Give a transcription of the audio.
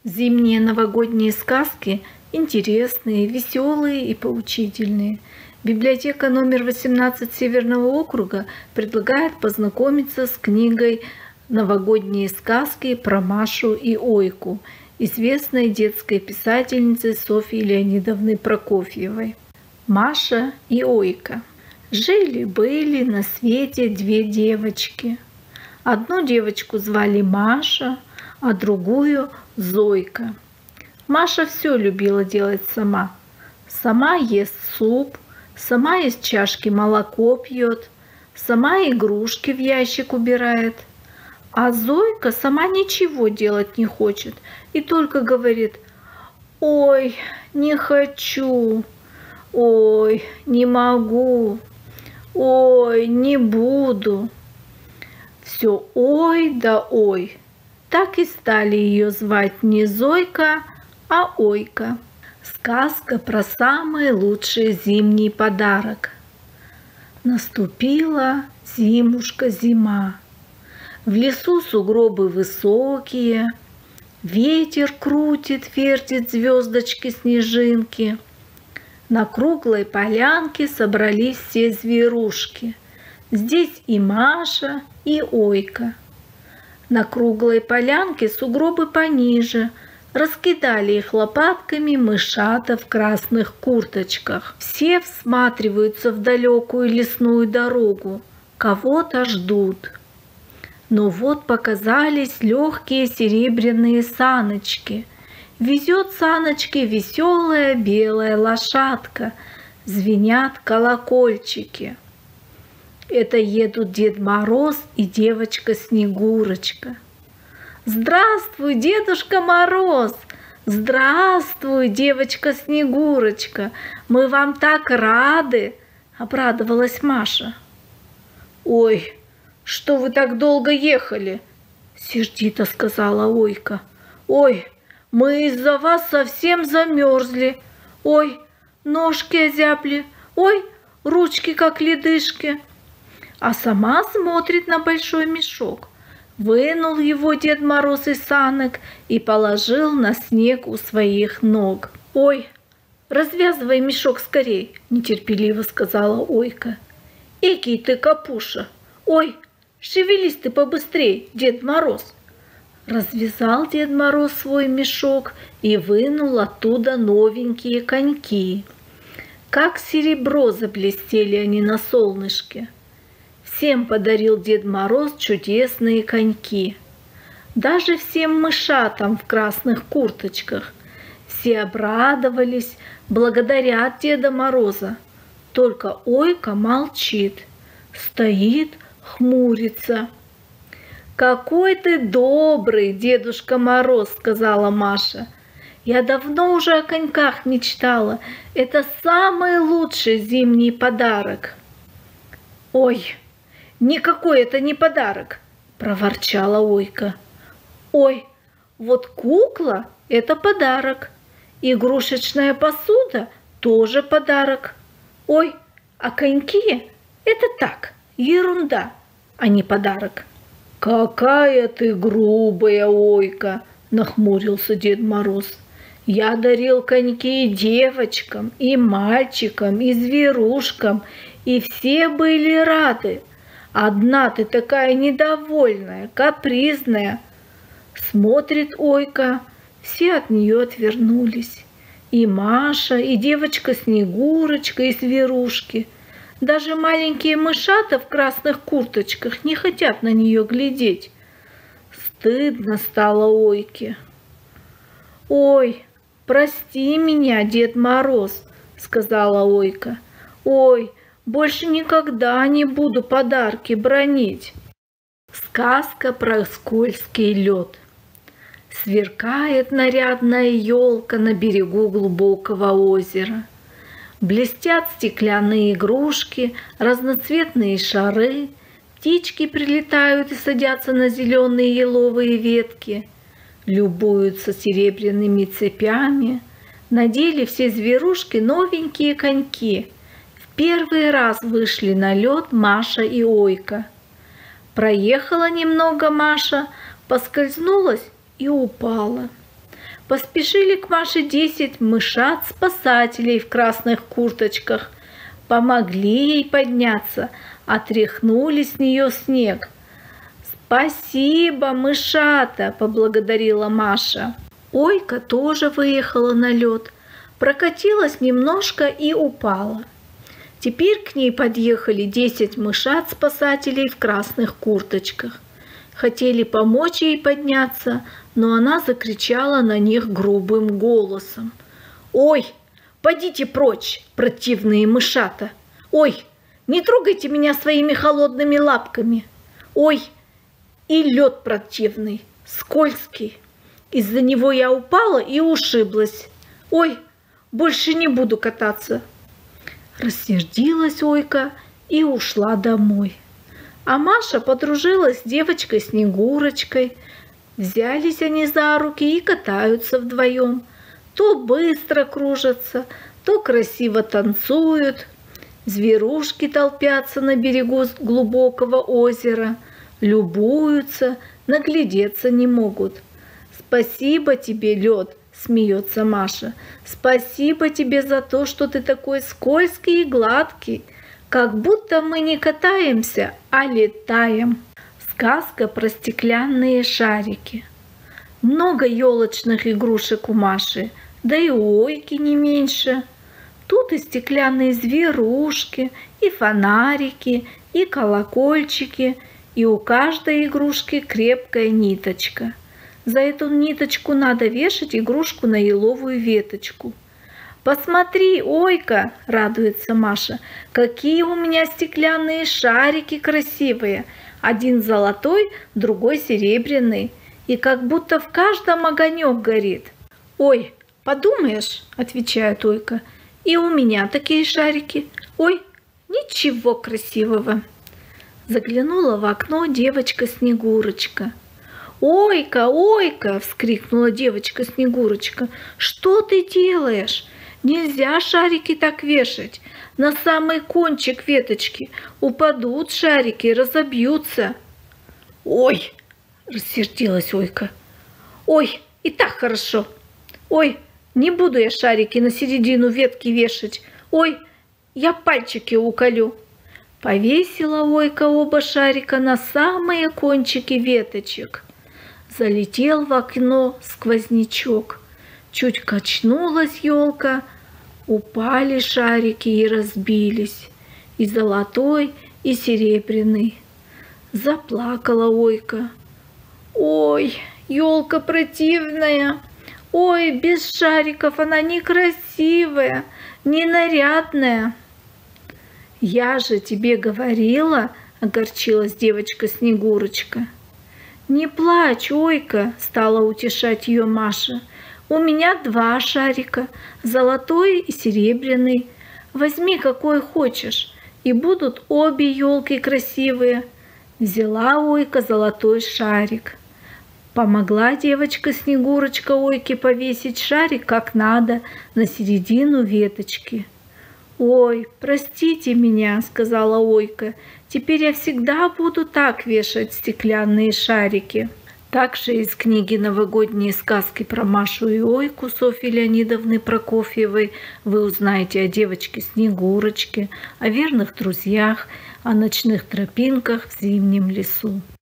Зимние новогодние сказки интересные, веселые и поучительные. Библиотека номер 18 Северного округа предлагает познакомиться с книгой «Новогодние сказки» про Машу и Ойку, известной детской писательницы Софьи Леонидовны Прокофьевой. Маша и Ойка. Жили-были на свете две девочки. Одну девочку звали Маша, а другую Зойка. Маша все любила делать сама. Сама ест суп, сама из чашки молоко пьет, сама игрушки в ящик убирает. А Зойка сама ничего делать не хочет и только говорит: «Ой, не хочу, ой, не могу, ой, не буду». Все ой да ой. Так и стали ее звать не Зойка, а Ойка. Сказка про самый лучший зимний подарок. Наступила зимушка-зима. В лесу сугробы высокие, ветер крутит, вертит звездочки-снежинки. На круглой полянке собрались все зверушки. Здесь и Маша, и Ойка. На круглой полянке сугробы пониже, раскидали их лопатками мышата в красных курточках. Все всматриваются в далекую лесную дорогу, кого-то ждут. Но вот показались легкие серебряные саночки. Везет саночки веселая белая лошадка, звенят колокольчики. Это едут Дед Мороз и девочка Снегурочка. «Здравствуй, Дедушка Мороз! Здравствуй, девочка Снегурочка! Мы вам так рады!» — обрадовалась Маша. «Ой, что вы так долго ехали?» — сердито сказала Ойка. «Ой, мы из-за вас совсем замерзли. Ой, ножки озябли. Ой, ручки как ледышки». А сама смотрит на большой мешок. Вынул его Дед Мороз из санок и положил на снег у своих ног. «Ой, развязывай мешок скорей!» – нетерпеливо сказала Ойка. «Экий ты, Капуша! Ой, шевелись ты побыстрей, Дед Мороз!» Развязал Дед Мороз свой мешок и вынул оттуда новенькие коньки. Как серебро заблестели они на солнышке. Всем подарил Дед Мороз чудесные коньки. Даже всем мышатам в красных курточках. Все обрадовались, благодарят Деда Мороза. Только Ойка молчит, стоит, хмурится. «Какой ты добрый, Дедушка Мороз!» — сказала Маша. «Я давно уже о коньках мечтала. Это самый лучший зимний подарок». «Ой, никакой это не подарок!» — проворчала Ойка. «Ой, вот кукла — это подарок. Игрушечная посуда — тоже подарок. Ой, а коньки — это так, ерунда, а не подарок». «Какая ты грубая, Ойка!» — нахмурился Дед Мороз. «Я дарил коньки и девочкам, и мальчикам, и зверушкам, и все были рады. Одна ты такая недовольная, капризная». Смотрит Ойка, все от нее отвернулись. И Маша, и девочка Снегурочка, и зверушки. Даже маленькие мышата в красных курточках не хотят на нее глядеть. Стыдно стало Ойке. «Ой, прости меня, Дед Мороз», — сказала Ойка. «Ой, больше никогда не буду подарки бранить». Сказка про скользкий лед. Сверкает нарядная елка на берегу глубокого озера. Блестят стеклянные игрушки, разноцветные шары, птички прилетают и садятся на зеленые еловые ветки, любуются серебряными цепями. Надели все зверушки новенькие коньки. В первый раз вышли на лед Маша и Ойка. Проехала немного Маша, поскользнулась и упала. Поспешили к Маше 10 мышат-спасателей в красных курточках. Помогли ей подняться, отряхнули с нее снег. «Спасибо, мышата!» – поблагодарила Маша. Ойка тоже выехала на лед, прокатилась немножко и упала. Теперь к ней подъехали 10 мышат-спасателей в красных курточках. Хотели помочь ей подняться, но она закричала на них грубым голосом. «Ой, подите прочь, противные мышата! Ой, не трогайте меня своими холодными лапками! Ой, и лед противный, скользкий! Из-за него я упала и ушиблась! Ой, больше не буду кататься!» Рассердилась Ойка и ушла домой. А Маша подружилась с девочкой Снегурочкой. Взялись они за руки и катаются вдвоем. То быстро кружатся, то красиво танцуют. Зверушки толпятся на берегу глубокого озера, любуются, наглядеться не могут. «Спасибо тебе, лед!» — смеется Маша. «Спасибо тебе за то, что ты такой скользкий и гладкий, как будто мы не катаемся, а летаем». Сказка про стеклянные шарики. Много елочных игрушек у Маши, да и у Ойки не меньше. Тут и стеклянные зверушки, и фонарики, и колокольчики, и у каждой игрушки крепкая ниточка. За эту ниточку надо вешать игрушку на еловую веточку. «Посмотри, Ойка!» – радуется Маша. «Какие у меня стеклянные шарики красивые! Один золотой, другой серебряный. И как будто в каждом огонек горит». «Ой, подумаешь!» – отвечает Ойка. «И у меня такие шарики. Ой, ничего красивого!» Заглянула в окно девочка Снегурочка. «Ойка, Ойка!» – вскрикнула девочка Снегурочка. «Что ты делаешь? Нельзя шарики так вешать. На самый кончик веточки упадут шарики, разобьются». «Ой!» – рассердилась Ойка. «Ой, и так хорошо. Ой, не буду я шарики на середину ветки вешать. Ой, я пальчики уколю». Повесила Ойка оба шарика на самые кончики веточек. Залетел в окно сквознячок. Чуть качнулась елка, упали шарики и разбились. И золотой, и серебряный. Заплакала Ойка. «Ой, елка противная! Ой, без шариков она некрасивая, ненарядная!» «Я же тебе говорила!» — огорчилась девочка Снегурочка. «Не плачь, Ойка!» — стала утешать ее Маша. «У меня 2 шарика, золотой и серебряный. Возьми какой хочешь, и будут обе елки красивые». Взяла Ойка золотой шарик. Помогла девочка Снегурочка Ойке повесить шарик как надо на середину веточки. «Ой, простите меня», — сказала Ойка, — «теперь я всегда буду так вешать стеклянные шарики». Также из книги «Новогодние сказки» про Машу и Ойку Софьи Леонидовны Прокофьевой вы узнаете о девочке Снегурочке, о верных друзьях, о ночных тропинках в зимнем лесу.